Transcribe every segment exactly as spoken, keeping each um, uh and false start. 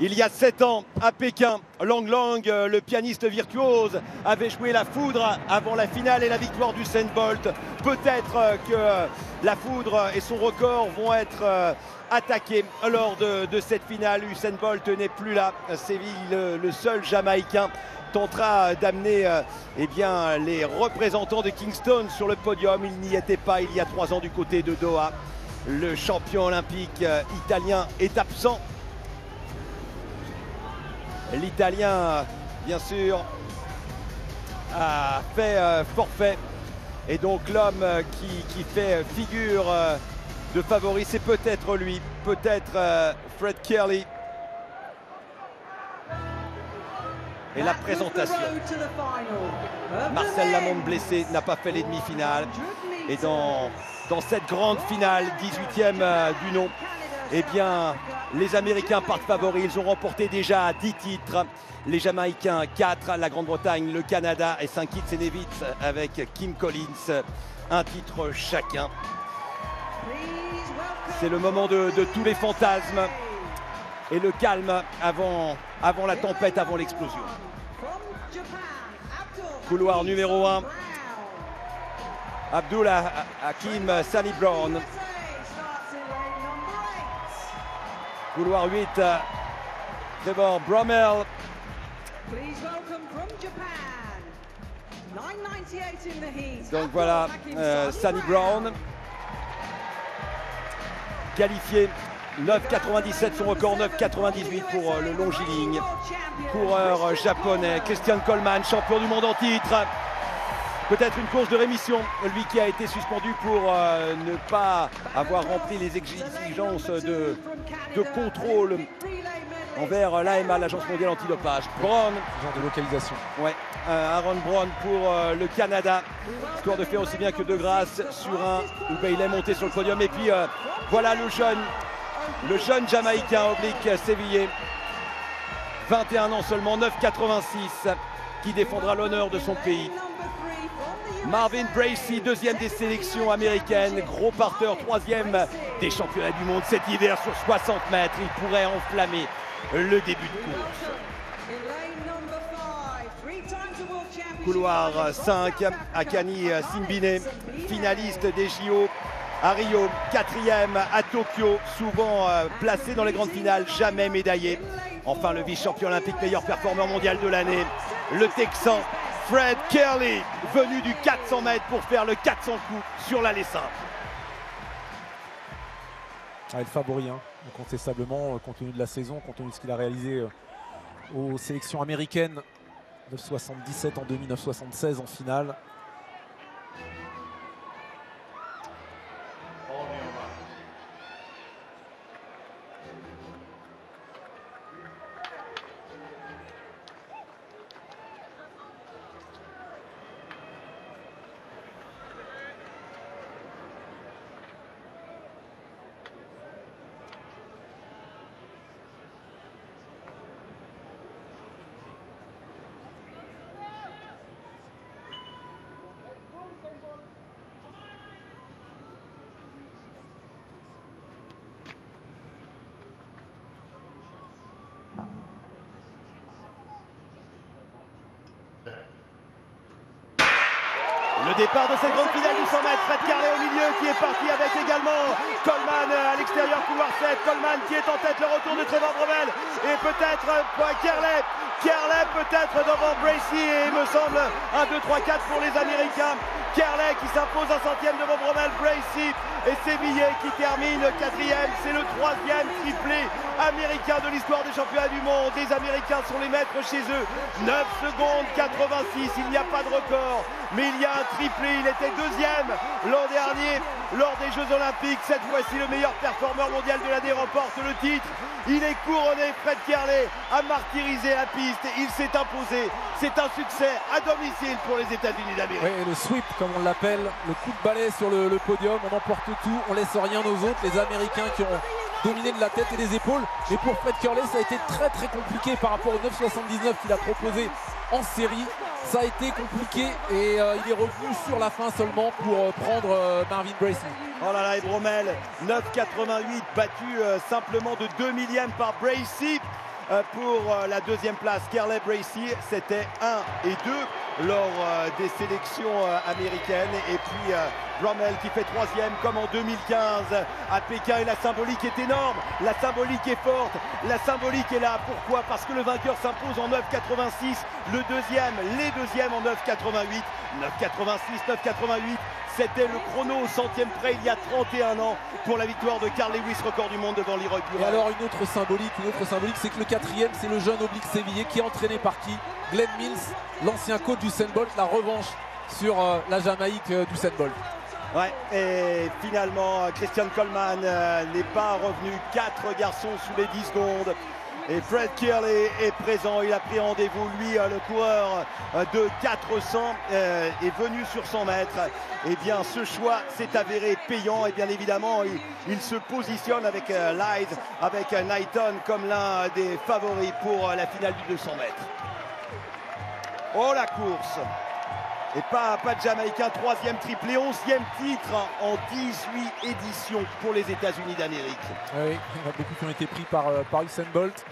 Il y a sept ans, à Pékin, Lang Lang, le pianiste virtuose, avait joué la foudre avant la finale et la victoire d'Usain Bolt. Peut-être que la foudre et son record vont être attaqués lors de, de cette finale. Usain Bolt n'est plus là. C'est le, le seul Jamaïcain tentera d'amener euh, eh bien, les représentants de Kingston sur le podium. Il n'y était pas il y a trois ans du côté de Doha. Le champion olympique euh, italien est absent. L'Italien, bien sûr, a fait euh, forfait. Et donc l'homme euh, qui, qui fait figure euh, de favori, c'est peut-être lui, peut-être euh, Fred Kerley. Et la présentation. Marcel Lamont blessé n'a pas fait les demi-finales. Et dans, dans cette grande finale, dix-huitième euh, du nom, eh bien, les Américains partent favoris. Ils ont remporté déjà dix titres. Les Jamaïcains quatre, la Grande-Bretagne, le Canada et Saint Kitts et Nevis avec Kim Collins. Un titre chacun. C'est le moment de, de tous les fantasmes et le calme avant, avant la tempête, avant l'explosion. Couloir numéro un. Abdullah Hakim Sani Brown. Couloir huit. Trevor Bromell. Donc voilà, euh, Sani Brown. Qualifié. neuf quatre-vingt-dix-sept, son record neuf quatre-vingt-dix-huit pour euh, le longiligne. Coureur euh, japonais, Christian Coleman, champion du monde en titre. Peut-être une course de rémission, lui qui a été suspendu pour euh, ne pas avoir rempli les exigences de, de contrôle envers l'A M A, l'Agence mondiale antidopage. Brown. Genre de localisation. Ouais, euh, Aaron Brown pour euh, le Canada. Histoire de faire aussi bien que De Grasse sur un où ben, il est monté sur le podium. Et puis euh, voilà le jeune, le jeune Jamaïcain oblique sévillé. vingt et un ans seulement, neuf quatre-vingt-six, qui défendra l'honneur de son pays. Marvin Bracy, deuxième des sélections américaines, gros parteur, troisième des championnats du monde cet hiver sur soixante mètres. Il pourrait enflammer le début de course. Couloir cinq, Akani Simbine, finaliste des J O à Rio, quatrième à Tokyo, souvent placé dans les grandes finales, jamais médaillé. Enfin le vice-champion olympique, meilleur performeur mondial de l'année, le Texan Fred Kerley, venu du quatre cents mètres pour faire le quatre cents coups sur l'allée simple. Ah, le favori, hein, incontestablement, compte tenu de la saison, compte tenu de ce qu'il a réalisé aux sélections américaines. neuf soixante-dix-sept en demi, neuf soixante-seize en finale. Le départ de cette grande finale du cent mètres, Fred Kerley au milieu qui est parti avec également Coleman à l'extérieur, couloir sept, Coleman qui est en tête, le retour de Trevor Bromell et peut-être Kerley, Kerley peut-être devant Bracy et il me semble un deux trois quatre pour les Américains. Kerley qui s'impose un centième devant Bromell, Bracy et Sévillet qui termine quatrième. C'est le troisième triplé américain de l'histoire des championnats du monde. Les Américains sont les maîtres chez eux. neuf secondes quatre-vingt-six, il n'y a pas de record, mais il y a un triplé. Il était deuxième l'an dernier lors des Jeux Olympiques. Cette fois-ci, le meilleur performeur mondial de l'année remporte le titre. Il est couronné, Fred Kerley a martyrisé la piste. Il s'est imposé. C'est un succès à domicile pour les États-Unis d'Amérique. Oui, et le sweep, comme on l'appelle, le coup de balai sur le, le podium, on emporte tout, on laisse rien aux autres. Les Américains qui ont dominé de la tête et des épaules. Mais pour Fred Kerley, ça a été très très compliqué par rapport au neuf soixante-dix-neuf qu'il a proposé en série. Ça a été compliqué et euh, il est revenu sur la fin seulement pour euh, prendre euh, Marvin Bracy. Oh là là, et Bromell, neuf quatre-vingt-huit, battu euh, simplement de deux millièmes par Bracy. pour la deuxième place. Kerley Bracy, c'était un et deux lors des sélections américaines. Et puis Bromell qui fait troisième comme en deux mille quinze à Pékin. Et la symbolique est énorme, la symbolique est forte, la symbolique est là. Pourquoi? Parce que le vainqueur s'impose en neuf quatre-vingt-six, le deuxième, les deuxièmes en neuf quatre-vingt-huit. neuf quatre-vingt-six, neuf quatre-vingt-huit, c'était le chrono au centième près il y a trente et un ans pour la victoire de Carl Lewis, record du monde devant Leroy Burrell. Et alors une autre symbolique, une autre symbolique, c'est que le quatrième, c'est le jeune oblique sévillé qui est entraîné par qui? Glenn Mills, l'ancien coach du Usain Bolt, la revanche sur euh, la Jamaïque euh, du Usain Bolt. Ouais, et finalement, Christian Coleman euh, n'est pas revenu. Quatre garçons sous les dix secondes. Et Fred Kerley est présent, il a pris rendez-vous, lui, le coureur de quatre cents euh, est venu sur cent mètres. Et bien ce choix s'est avéré payant et bien évidemment il, il se positionne avec euh, Lyde, avec euh, Knighton comme l'un des favoris pour euh, la finale du deux cents mètres. Oh la course! Et pas, pas de Jamaïcain, troisième triplé, onzième titre en dix-huit éditions pour les États-Unis d'Amérique. Oui, il y en a beaucoup qui ont été pris par, par Usain Bolt.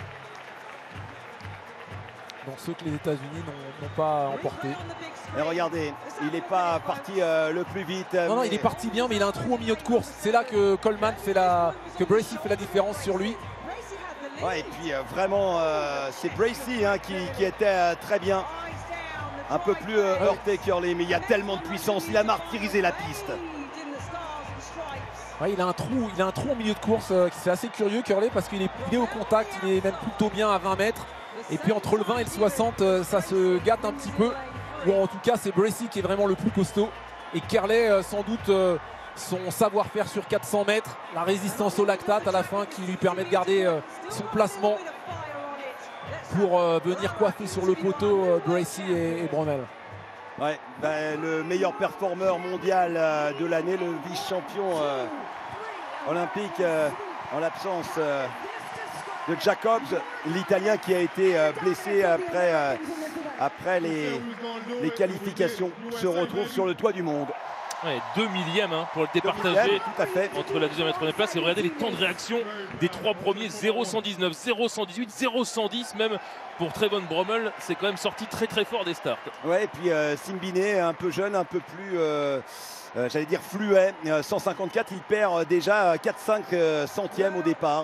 Donc ceux que les États-Unis n'ont pas emporté. Et regardez, il n'est pas parti euh, le plus vite. Non, non, mais... il est parti bien, mais il a un trou au milieu de course. C'est là que Coleman fait la, que Bracy fait la différence sur lui. Ouais, et puis euh, vraiment, euh, c'est Bracy hein, qui, qui était euh, très bien. Un peu plus euh, heurté Kerley, mais il y a tellement de puissance, il a martyrisé la piste. Ouais, il a un trou, il a un trou au milieu de course, euh, c'est assez curieux Kerley parce qu'il est, il est au contact, il est même plutôt bien à vingt mètres. Et puis entre le vingt et le soixante, euh, ça se gâte un petit peu. Ou en tout cas, c'est Bracy qui est vraiment le plus costaud. Et Kerley, euh, sans doute, euh, son savoir-faire sur quatre cents mètres, la résistance au lactate à la fin qui lui permet de garder euh, son placement pour euh, venir coiffer sur le poteau euh, Bracy et, et Bromell. Ouais, ben, le meilleur performeur mondial euh, de l'année, le vice-champion euh, olympique euh, en l'absence euh, de Jacobs, l'Italien qui a été euh, blessé après, euh, après les, les qualifications, se retrouve sur le toit du monde. Ouais, deux millièmes hein, pour le départager tout à fait. entre la deuxième et la troisième place. Et regardez les temps de réaction des trois premiers, zéro cent dix-neuf, zéro cent dix-huit, zéro cent dix même pour Trevon Bromell. C'est quand même sorti très très fort des starts. Ouais, et puis euh, Simbine, un peu jeune, un peu plus, euh, euh, j'allais dire fluet, euh, cent cinquante-quatre, il perd déjà quatre cinq euh, centièmes au départ.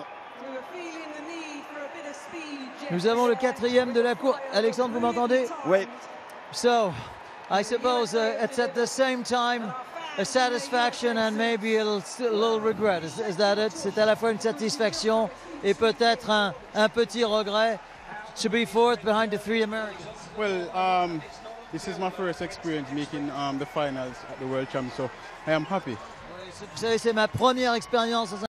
Nous avons le quatrième de la course. Alexandre, vous m'entendez? Oui. So, I suppose uh, it's at the same time a satisfaction and maybe a little, a little regret. Is, is that it? C'est à la fois une satisfaction et peut-être un, un petit regret to be fourth behind the three Americans. Well, um, this is my first experience making um, the finals at the World Champs, so I am happy. Vous savez, c'est ma première expérience